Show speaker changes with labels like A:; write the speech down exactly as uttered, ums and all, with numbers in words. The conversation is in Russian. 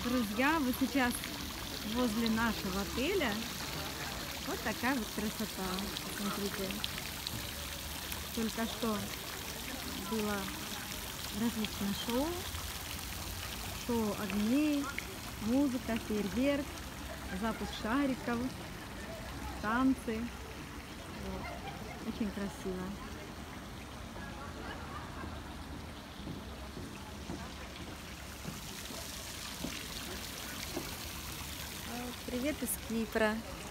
A: Друзья, вот сейчас возле нашего отеля вот такая вот красота. Смотрите, только что было различное шоу, шоу огней, музыка, фейерверк, запуск шариков, танцы. Вот. Очень красиво. Привет из Кипра.